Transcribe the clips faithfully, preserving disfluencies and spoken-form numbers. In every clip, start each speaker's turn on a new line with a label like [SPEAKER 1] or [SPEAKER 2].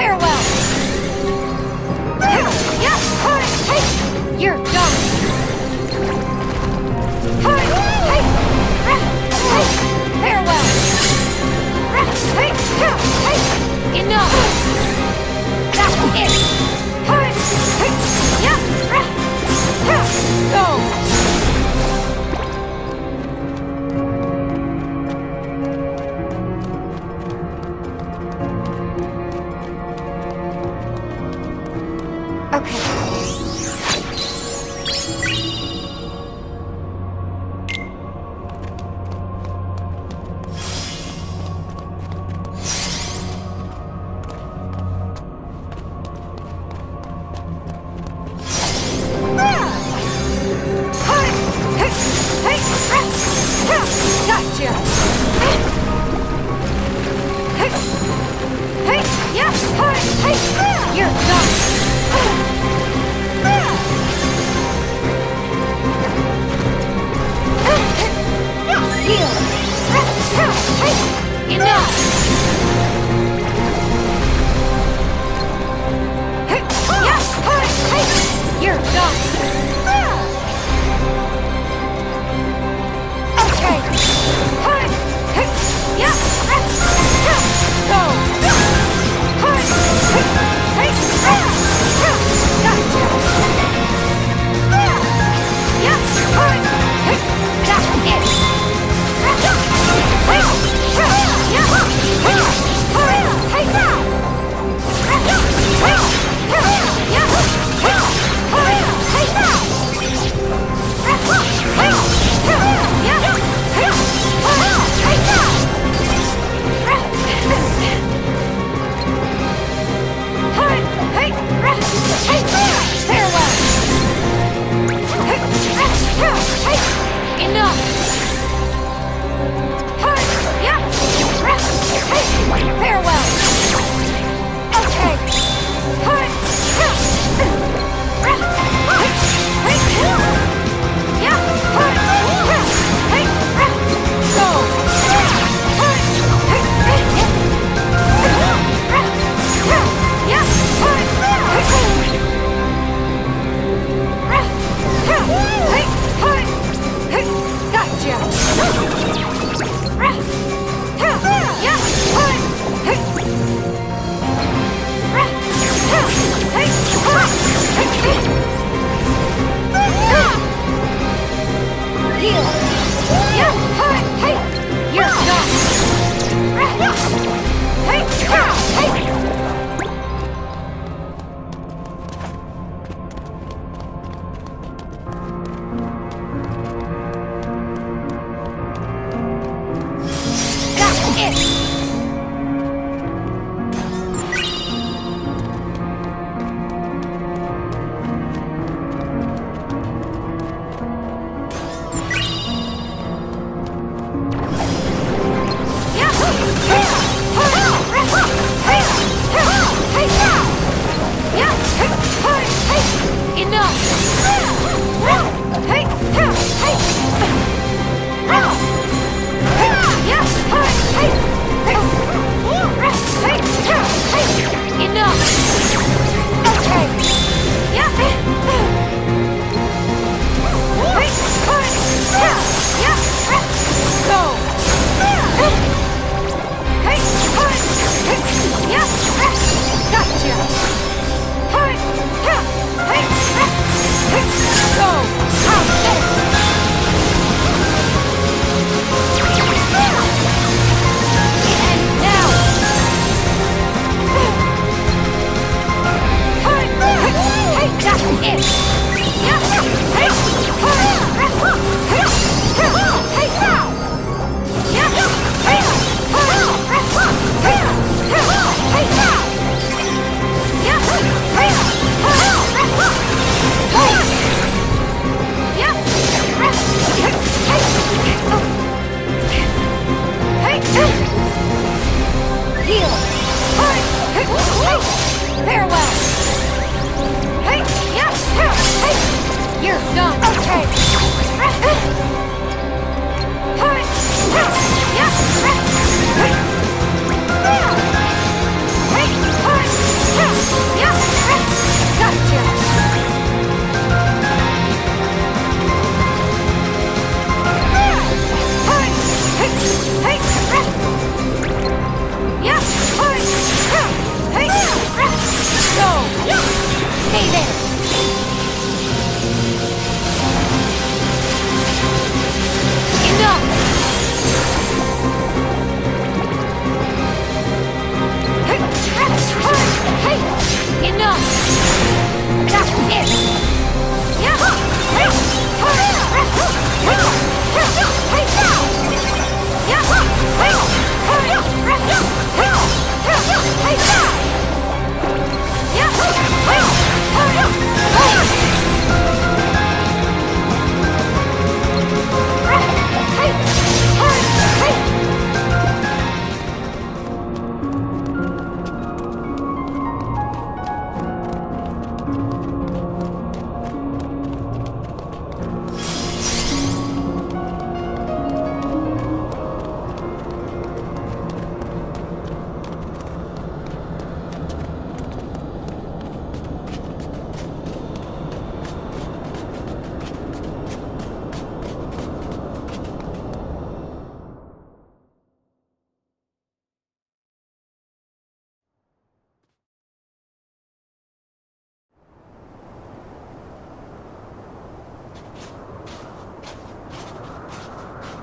[SPEAKER 1] Farewell! You're done! Farewell! Enough! That's it! Go! Okay. Gotcha! You're done! Heal! Enough! You're done! Okay! Go!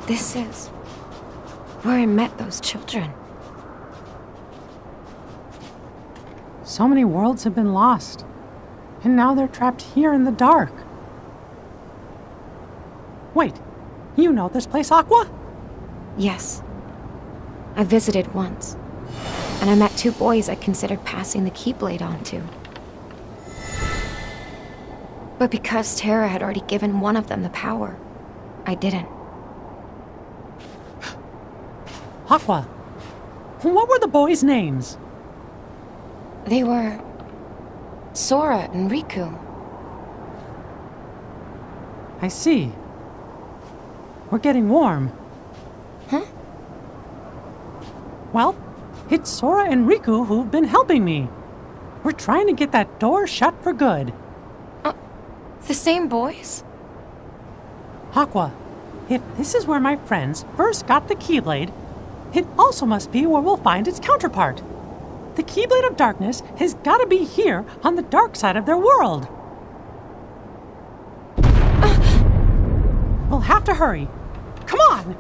[SPEAKER 1] This is where I met those children.
[SPEAKER 2] So many worlds have been lost, and now they're trapped here in the dark. Wait, you know this place, Aqua?
[SPEAKER 1] Yes. I visited once, and I met two boys I considered passing the Keyblade on to. But because Terra had already given one of them the power, I didn't.
[SPEAKER 2] Aqua, what were the boys' names?
[SPEAKER 1] They were Sora and Riku.
[SPEAKER 2] I see. We're getting warm.
[SPEAKER 1] Huh?
[SPEAKER 2] Well, it's Sora and Riku who've been helping me. We're trying to get that door shut for good.
[SPEAKER 1] Uh, the same boys?
[SPEAKER 2] Aqua, if this is where my friends first got the Keyblade, it also must be where we'll find its counterpart. The Keyblade of Darkness has got to be here on the dark side of their world. Uh. We'll have to hurry. Come on!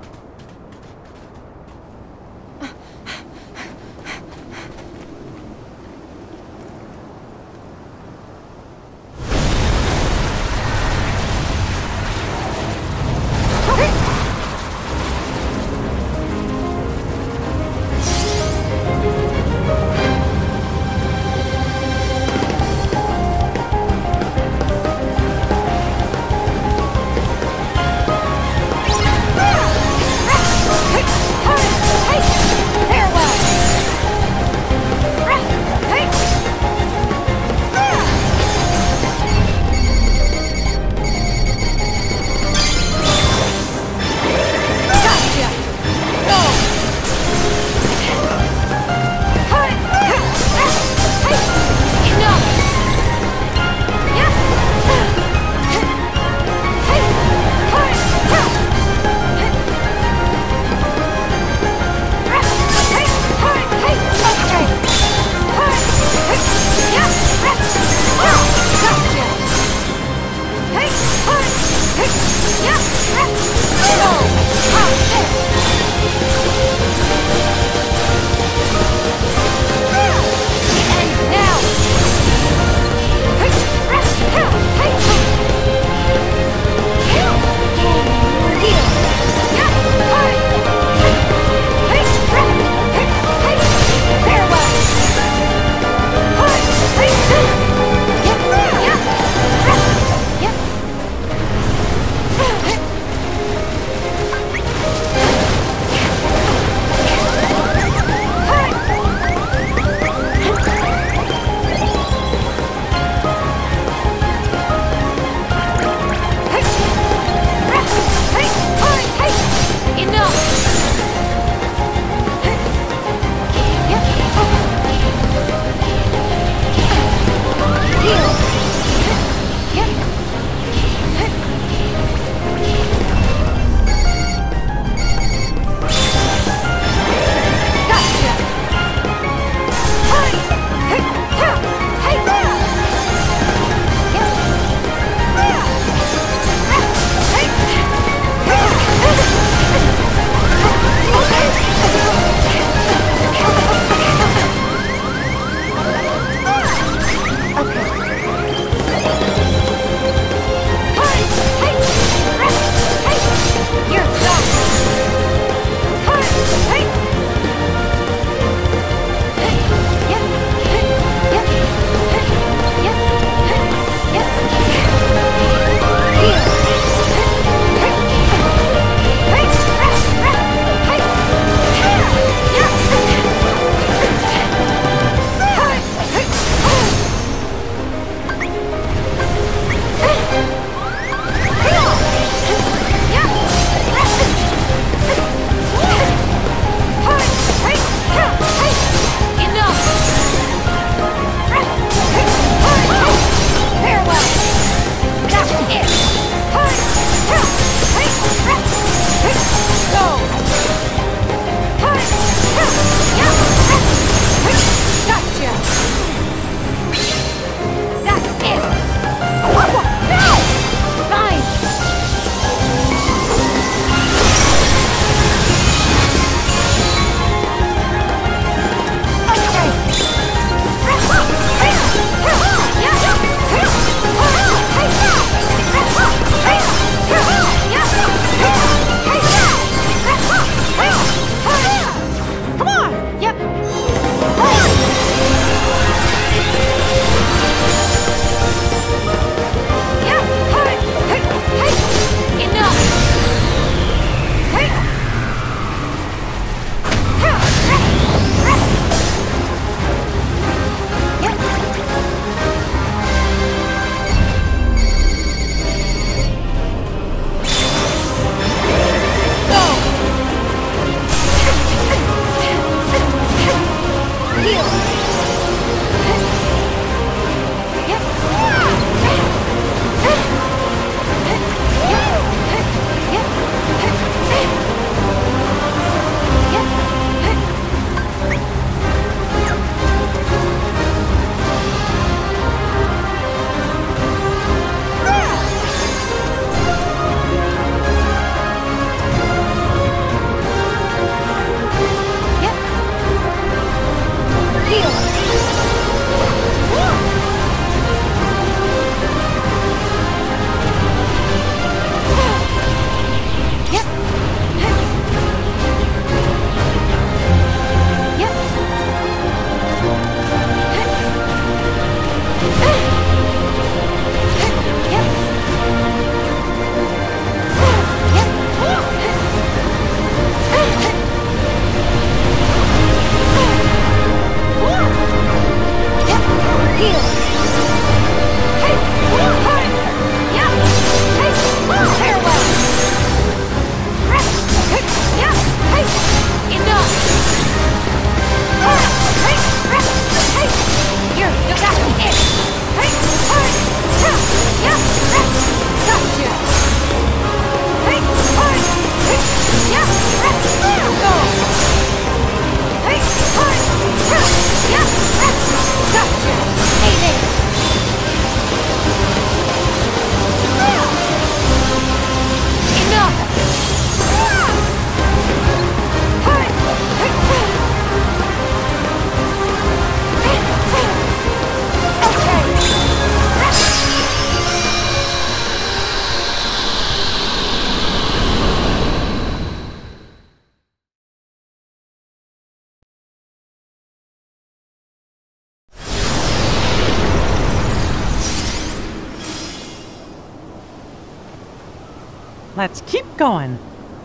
[SPEAKER 2] Let's keep going.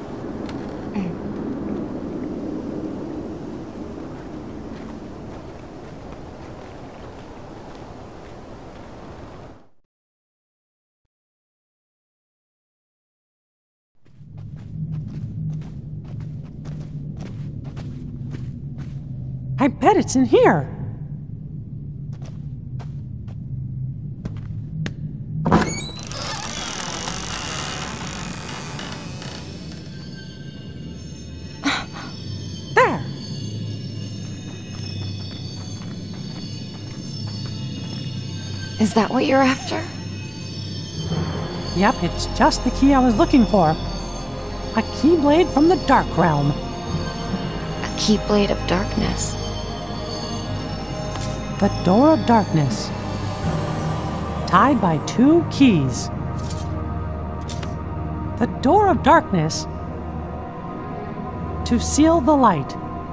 [SPEAKER 2] I bet it's in here. There.
[SPEAKER 1] Is that what you're after?
[SPEAKER 2] Yep, it's just the key I was looking for. A Keyblade from the Dark Realm.
[SPEAKER 1] A Keyblade of Darkness.
[SPEAKER 2] The Door of Darkness. Tied by two keys. The Door of Darkness to seal the light.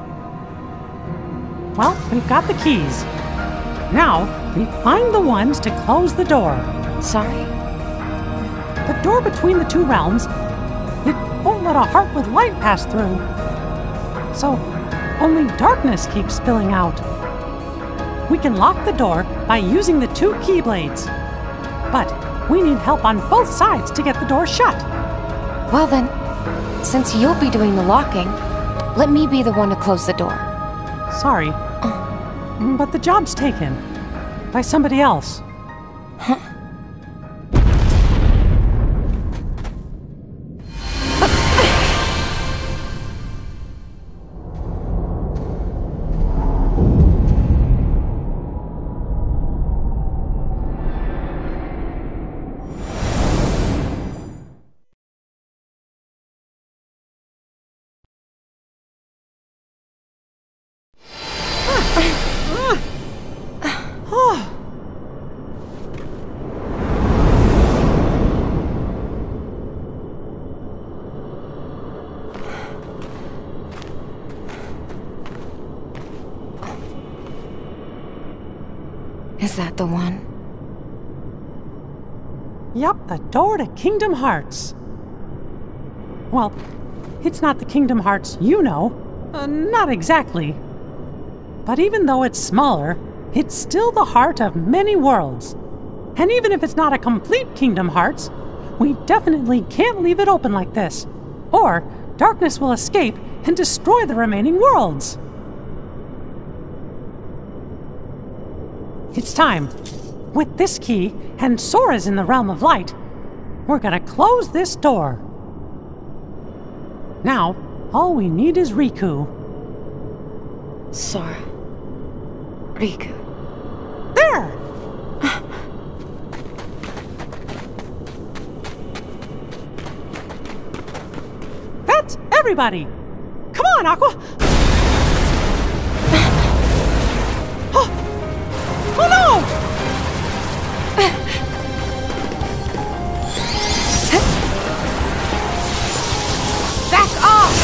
[SPEAKER 2] Well, we've got the keys. Now, we find the ones to close the door.
[SPEAKER 1] Sorry?
[SPEAKER 2] The door between the two realms, it won't let a heart with light pass through. So, only darkness keeps spilling out. We can lock the door by using the two Keyblades. But we need help on both sides to get the door shut.
[SPEAKER 1] Well then, since you'll be doing the locking, let me be the one to close the door.
[SPEAKER 2] Sorry, but the job's taken by somebody else.
[SPEAKER 1] Huh? Is that the one?
[SPEAKER 2] Yup, the door to Kingdom Hearts. Well, it's not the Kingdom Hearts you know. Uh, not exactly. But even though it's smaller, it's still the heart of many worlds. And even if it's not a complete Kingdom Hearts, we definitely can't leave it open like this. Or darkness will escape and destroy the remaining worlds. It's time. With this key and Sora's in the Realm of Light, we're gonna close this door. Now, all we need is Riku.
[SPEAKER 1] Sora. Riku.
[SPEAKER 2] There! That's everybody! Come on, Aqua! Oh! Oh no!
[SPEAKER 1] Back off!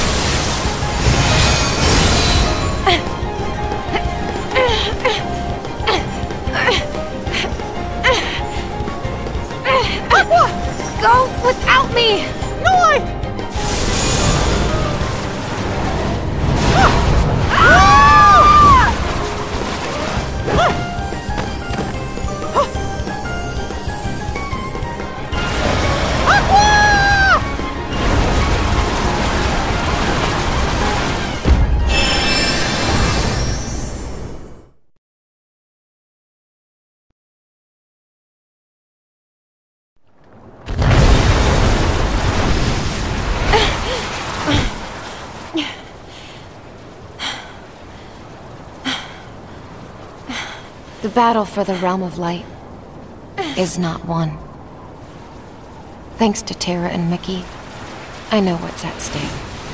[SPEAKER 2] Aqua!
[SPEAKER 1] Go without me!
[SPEAKER 2] No, I...
[SPEAKER 1] The battle for the Realm of Light is not won. Thanks to Terra and Mickey, I know what's at stake.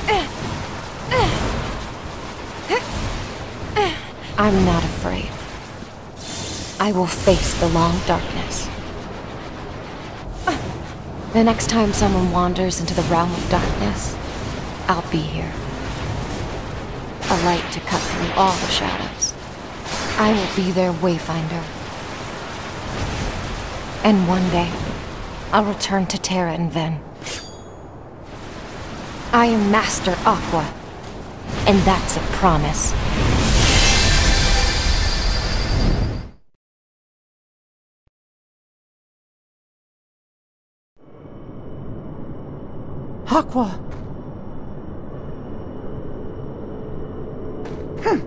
[SPEAKER 1] I'm not afraid. I will face the long darkness. The next time someone wanders into the Realm of Darkness, I'll be here. A light to cut through all the shadows. I will be their wayfinder. And one day, I'll return to Terra and Ven, I am Master Aqua, and that's a promise.
[SPEAKER 2] Aqua! Hmm.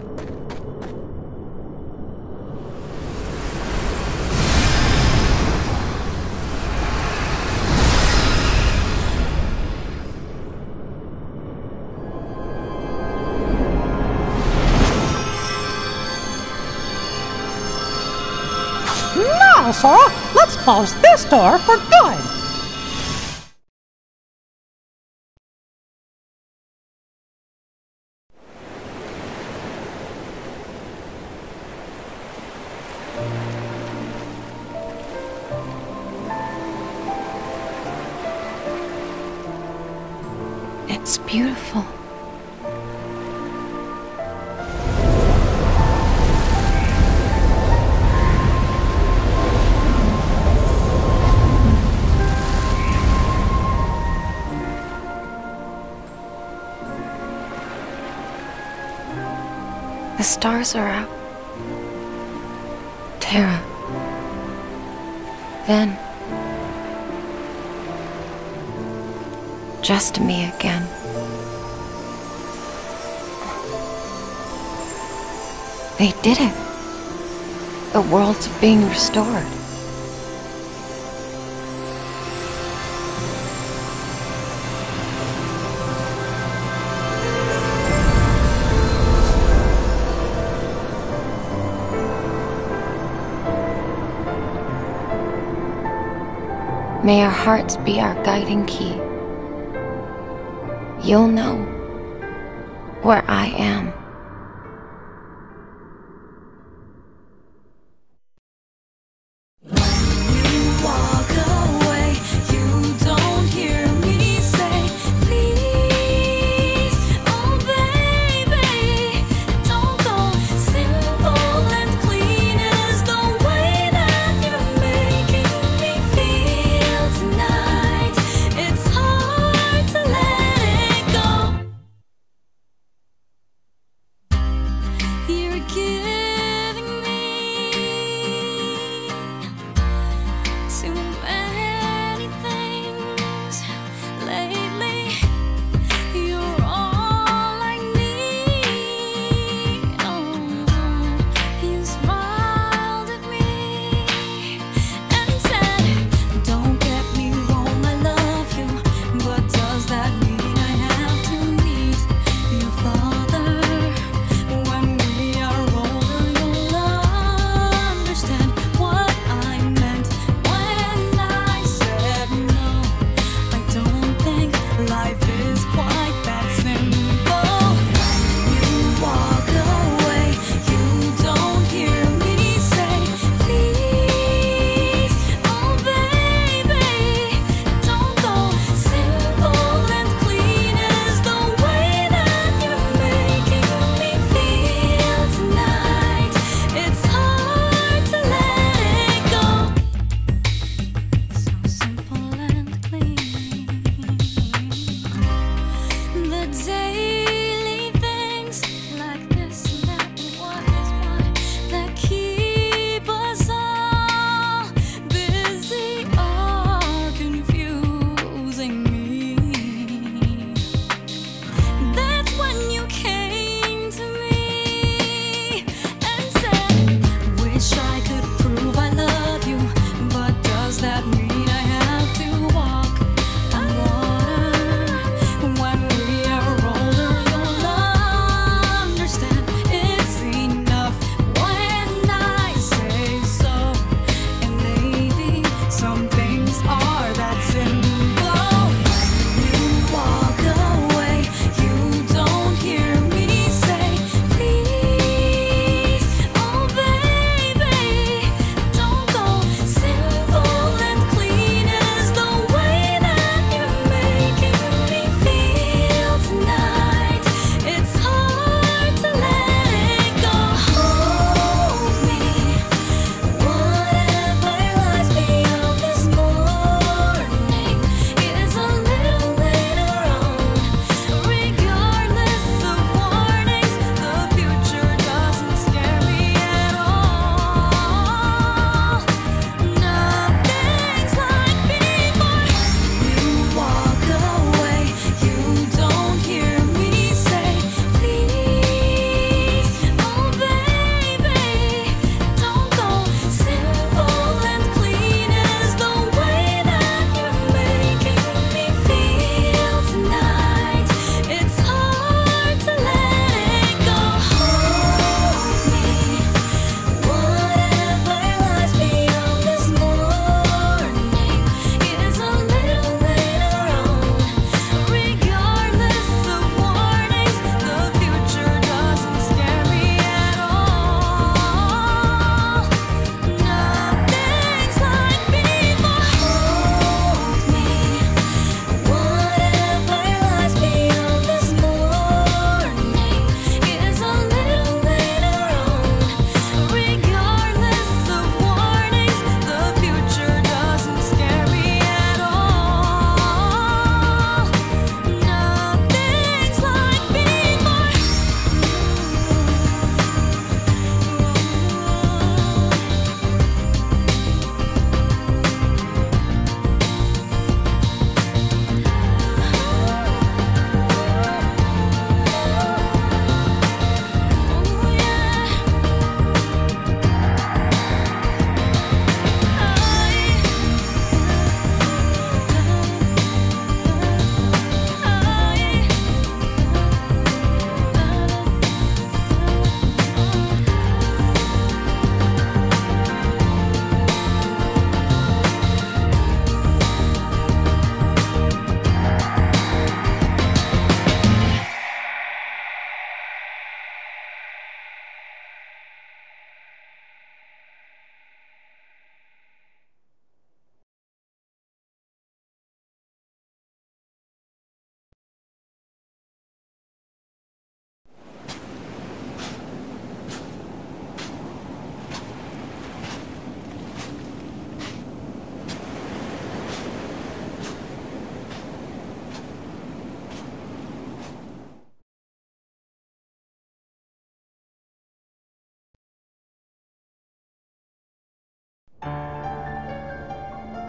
[SPEAKER 2] Now, Sora, let's close this door for good!
[SPEAKER 1] It's beautiful. The stars are out. Terra. Then, just me again. They did it. The world's being restored. May our hearts be our guiding key. You'll know where I am.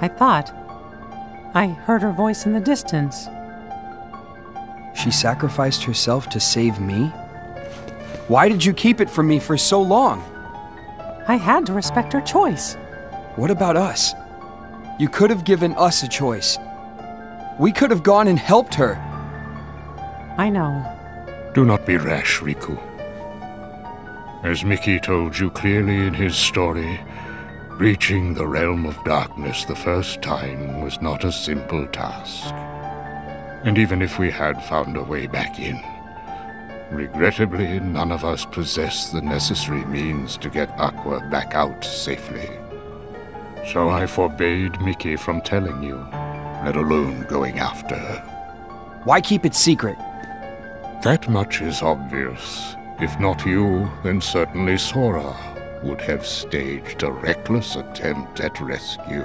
[SPEAKER 2] I thought I heard her voice in the distance.
[SPEAKER 3] She sacrificed herself to save me? Why did you keep it from me for so long?
[SPEAKER 2] I had to respect her choice.
[SPEAKER 3] What about us? You could have given us a choice. We could have gone and helped her.
[SPEAKER 2] I know.
[SPEAKER 4] Do not be rash, Riku. As Mickey told you clearly in his story, reaching the realm of darkness the first time was not a simple task. And even if we had found a way back in, regrettably, none of us possessed the necessary means to get Aqua back out safely. So I forbade Mickey from telling you, let alone going after her.
[SPEAKER 3] Why keep it secret?
[SPEAKER 4] That much is obvious. If not you, then certainly Sora would have staged a reckless attempt at rescue.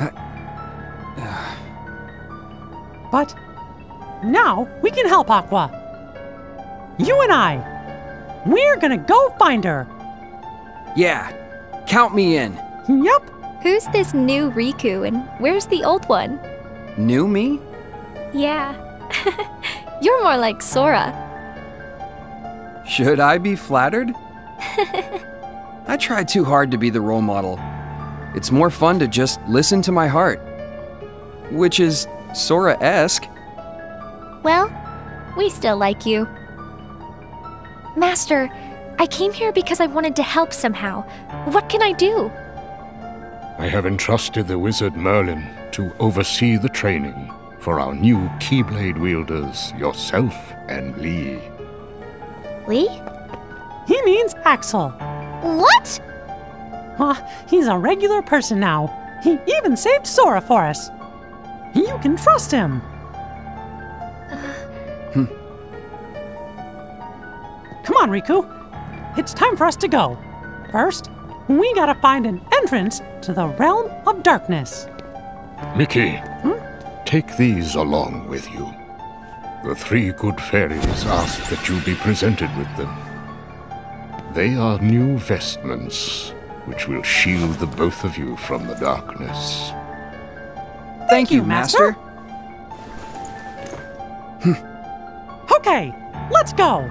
[SPEAKER 2] But now we can help Aqua. You and I. We're gonna go find her.
[SPEAKER 3] Yeah, count me in.
[SPEAKER 2] Yup.
[SPEAKER 5] Who's this new Riku and where's the old one?
[SPEAKER 3] New me?
[SPEAKER 5] Yeah. You're more like Sora.
[SPEAKER 3] Should I be flattered? I try too hard to be the role model. It's more fun to just listen to my heart. Which is Sora-esque.
[SPEAKER 5] Well, we still like you. Master, I came here because I wanted to help somehow. What can I do?
[SPEAKER 4] I have entrusted the wizard Merlin to oversee the training for our new Keyblade wielders, yourself and Lee.
[SPEAKER 5] Lee?
[SPEAKER 2] He means Axel.
[SPEAKER 5] What?
[SPEAKER 2] Ah, he's a regular person now. He even saved Sora for us. You can trust him.
[SPEAKER 3] Hmm.
[SPEAKER 2] Come on, Riku. It's time for us to go. First, we gotta find an entrance to the realm of darkness.
[SPEAKER 4] Mickey,
[SPEAKER 2] Hmm?
[SPEAKER 4] take these along with you. The three good fairies asked that you be presented with them. They are new vestments, which will shield the both of you from the darkness.
[SPEAKER 3] Thank,
[SPEAKER 2] Thank
[SPEAKER 3] you,
[SPEAKER 2] you, Master.
[SPEAKER 3] Master.
[SPEAKER 2] Okay, let's go.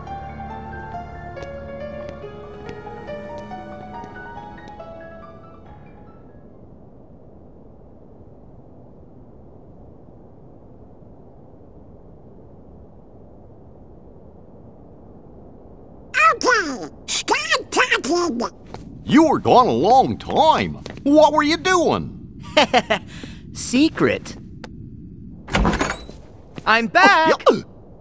[SPEAKER 6] You were gone a long time. What were you doing?
[SPEAKER 7] Secret. I'm back!
[SPEAKER 6] Yeah.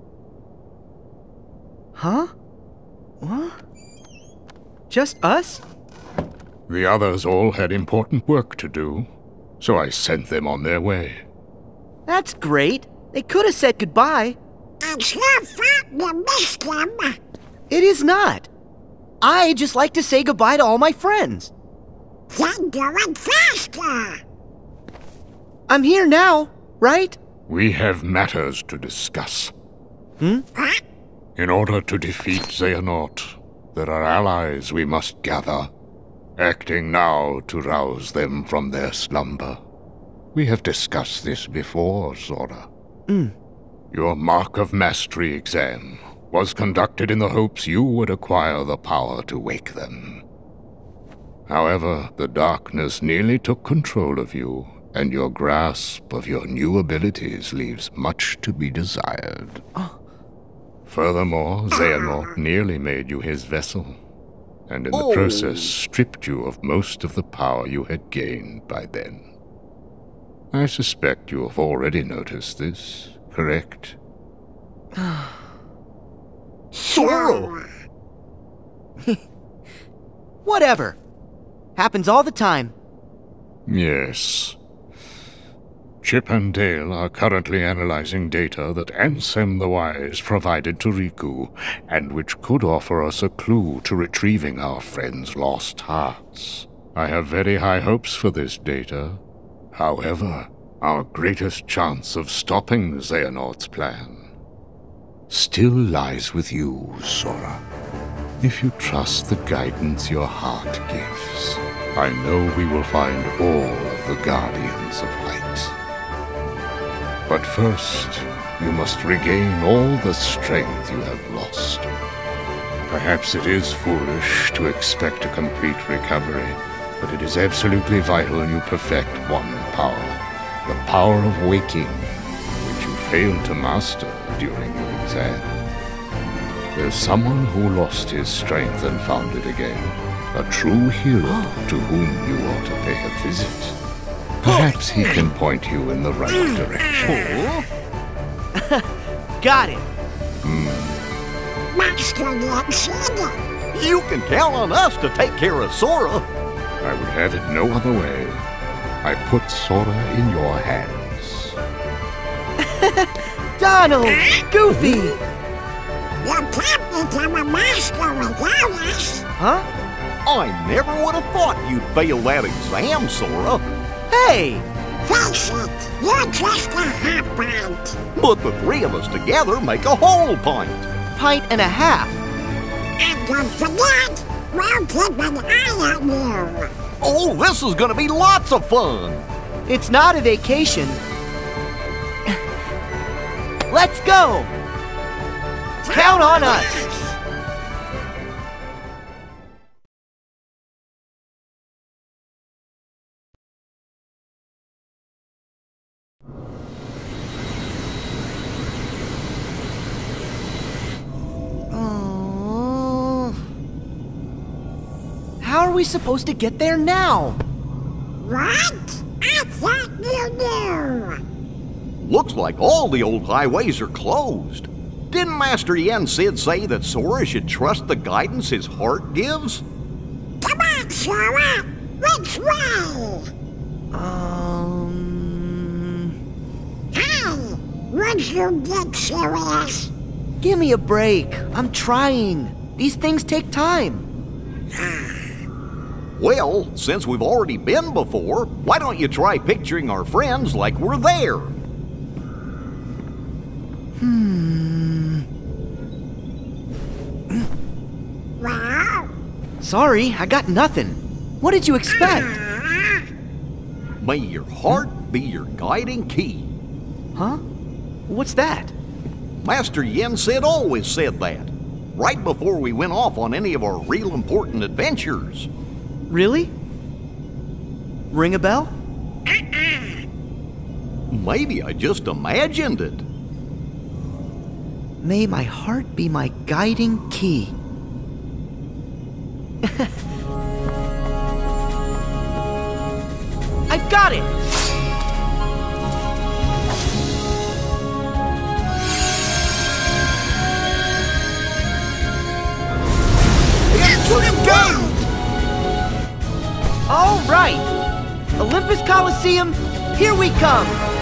[SPEAKER 7] Huh? What? Just us?
[SPEAKER 4] The others all had important work to do, so I sent them on their way.
[SPEAKER 7] That's great. They could have said goodbye.
[SPEAKER 8] It's your fault you missed them.
[SPEAKER 7] It is not. I just like to say goodbye to all my friends.
[SPEAKER 8] Then do it faster.
[SPEAKER 7] I'm here now, right?
[SPEAKER 4] We have matters to discuss.
[SPEAKER 7] Hmm?
[SPEAKER 8] What?
[SPEAKER 4] In order to defeat Xehanort, there are allies we must gather, acting now to rouse them from their slumber. We have discussed this before, Sora.
[SPEAKER 7] Hmm.
[SPEAKER 4] Your Mark of Mastery exam was conducted in the hopes you would acquire the power to wake them. However, the darkness nearly took control of you, and your grasp of your new abilities leaves much to be desired.
[SPEAKER 7] Oh.
[SPEAKER 4] Furthermore, Xehanort nearly made you his vessel, and in the
[SPEAKER 6] Oh.
[SPEAKER 4] process stripped you of most of the power you had gained by then. I suspect you have already noticed this, correct?
[SPEAKER 6] Sora!
[SPEAKER 7] Whatever. Happens all the time.
[SPEAKER 4] Yes. Chip and Dale are currently analyzing data that Ansem the Wise provided to Riku, and which could offer us a clue to retrieving our friend's lost hearts. I have very high hopes for this data. However, our greatest chance of stopping Xehanort's plan still lies with you, Sora. If you trust the guidance your heart gives, I know we will find all of the Guardians of Light. But first, you must regain all the strength you have lost. Perhaps it is foolish to expect a complete recovery, but it is absolutely vital you perfect one power. The power of waking, which you failed to master during your exam. There's someone who lost his strength and found it again. A true hero to whom you ought to pay a visit. Perhaps he can point you in the right direction.
[SPEAKER 7] Got it.
[SPEAKER 8] Master Yoda.
[SPEAKER 6] You can count on us to take care of Sora.
[SPEAKER 4] I would have it no other way. I put Sora in your hands.
[SPEAKER 7] Donald! Goofy!
[SPEAKER 8] You can't become a master without us.
[SPEAKER 7] Huh?
[SPEAKER 6] I never would have thought you'd fail that exam, Sora.
[SPEAKER 7] Hey!
[SPEAKER 8] Face it, you're just a hot pint.
[SPEAKER 6] But the three of us together make a whole pint.
[SPEAKER 7] Pint and a half.
[SPEAKER 8] And don't forget, we'll keep an eye on you.
[SPEAKER 6] Oh, this is gonna be lots of fun.
[SPEAKER 7] It's not a vacation. Let's go! Count on us! How are we supposed to get there now?
[SPEAKER 8] What? I thought you knew.
[SPEAKER 6] Looks like all the old highways are closed. Didn't Master Yen Sid say that Sora should trust the guidance his heart gives?
[SPEAKER 8] Come on, Sora. Which way?
[SPEAKER 7] Um...
[SPEAKER 8] Hey, would you get serious?
[SPEAKER 7] Give me a break. I'm trying. These things take time.
[SPEAKER 6] Well, since we've already been before, why don't you try picturing our friends like we're there?
[SPEAKER 7] Hmm...
[SPEAKER 8] Well?
[SPEAKER 7] Sorry, I got nothing. What did you expect?
[SPEAKER 8] Uh,
[SPEAKER 6] May your heart be your guiding key.
[SPEAKER 7] Huh? What's that?
[SPEAKER 6] Master Yen Sid always said that, right before we went off on any of our real important adventures.
[SPEAKER 7] Really? Ring a bell?
[SPEAKER 6] Maybe I just imagined it.
[SPEAKER 7] May my heart be my guiding key. I've got it!
[SPEAKER 6] Into the gate!
[SPEAKER 7] All right! Olympus Coliseum, here we come!